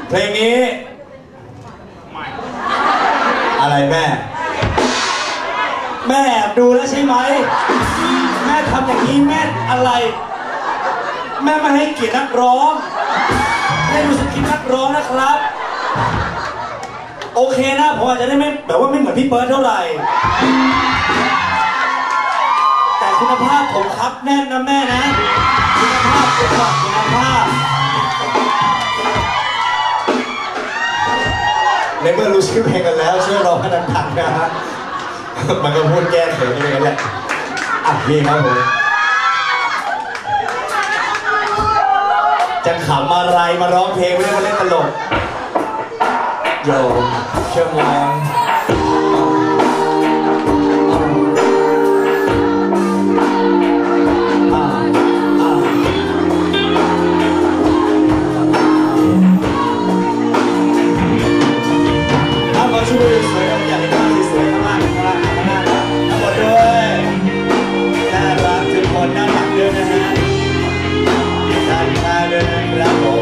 เพลงนี้อะไรแม่แอบดูแล้วใช่ไหมแม่ทำอย่างนี้แม่อะไรแม่ไม่ให้เกียรตินักร้องแม่ดูสกิลนักร้องนะครับโอเคนะผมอาจจะได้ไม่แบบว่าไม่เหมือนพี่เบิร์ดเท่าไหร่แต่คุณภาพผมครับแน่นนะแม่นะคุณภาพคุณภาพในเมื่อรู้ชื่อเพลงกันแล้วช่วยร้องให้ดังๆนะฮะมันก็พูดแก้เขินไปเลยแหละอ่ะพี่ครับผมจะขำอะไรมาร้องเพลงไม่ได้มาเล่นตลกโยเชื่อมองช่วยสวยอยากให้ภาพสวยๆข้างล่างทั้งหมดด้วยน่ารักทุกคนน่ารักด้วยนะฮะทานข้าวด้วยนะครับผม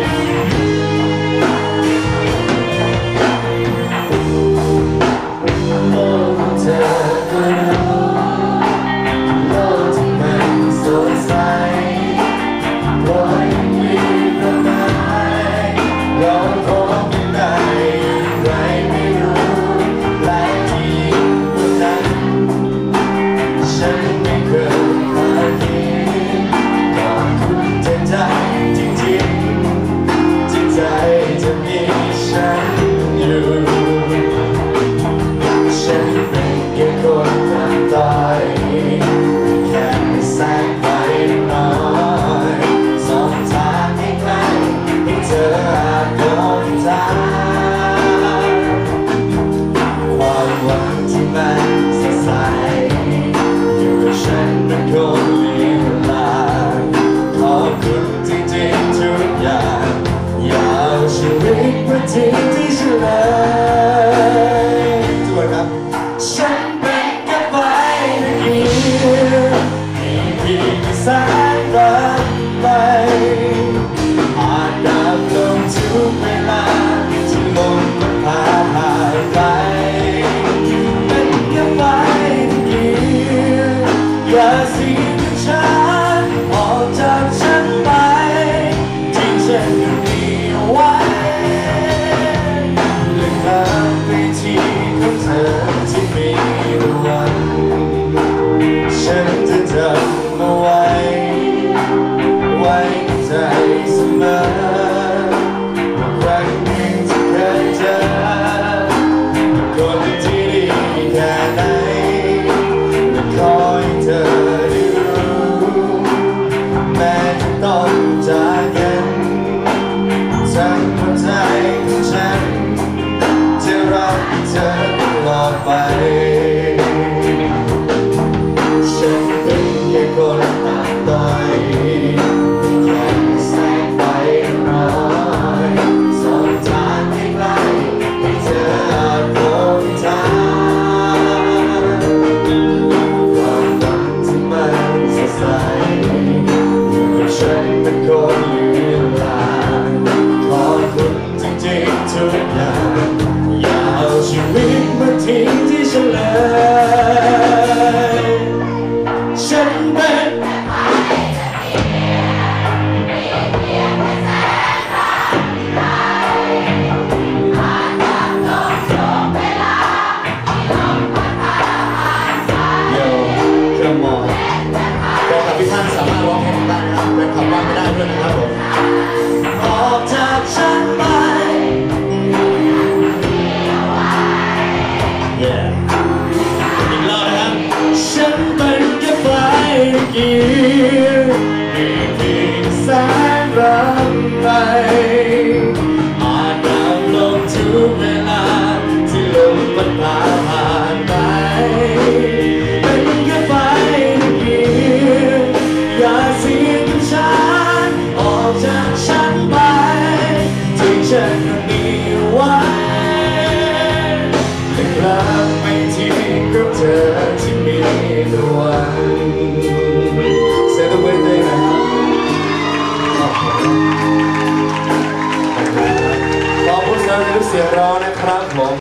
โลกเธอก็รู้โลกที่มันสดใสโลกยังมีต้นไม้เราคงไม่ได้ไรไม่รู้ฉันไม่เคยพลาดคิดก่อนคุณจะใจจริงๆที่ใจจะมีฉันอยู่ฉันเป็นแค่คนทำตายแค่แสงไฟน้อยส่องทางให้ใครให้เธออาจโดนตาความหวังที่มันสดใสฉันเป็นคนมีเวลาขอบคุณจริงๆทุกอย่างอยากชีวิตมาทิ้งที่ฉันเลยทุกคนครับฉันเป็นแค่ไฟตะเกียบมีเพียงแสงรักไปอาจดับลงทุกเวลาที่ลมมันพาผ่านไปเป็นแค่ไฟตะเกียบอย่าสิ้นฉันออกจากฉันไปทิ้งฉันอยู่นี่ไว้และกลับไปที่ของเธอที่มีวันฉันจะจำเอาไว้ใจเสมอว่าครั้งหนึ่งที่เคยเจอคนที่ดีแค่ไหนขอให้เธอได้รู้แม้จะต้องจากกันทั้งหัวใจของฉันจะรักเธอตลอดไปฉันเป็นแค่คนตาต้อยแค่แสงไฟน้อยส่องทางให้ไกลให้เธออาจพบทางฉันเป็นคนลืมลางขอบคุณจริงๆทุกอย่างอย่าเอาชีวิตมาทิ้งที่ฉันเลยฉันเป็นแค่ไฟตะเกียบมีเพียงแสงรักไปผ่านกับลมทุกเวลาที่ลมพัดพาผ่านไปCome on บอกกับพี่ท่านสามารถร้องเพลงได้นะครับเป็นคำว่าไม่ได้ด้วยนะครับผมออกจากฉันไป Yeah อีกรอบนะครับฉันเป็นแค่ไฟตะเกียบมีเพียงแสงรักไปอาจดับลงทุกเวลาที่ลมมันพาผ่านไปเป็นแค่ไฟตะเกียบอย่าเสียฉันออกจากฉันไปทิ้งฉันคนนี้ไว้และกลับไปที่กับเธอที่มีตะวันเซตเอาไว้ด้วยนะครับขอบรอนะครับผม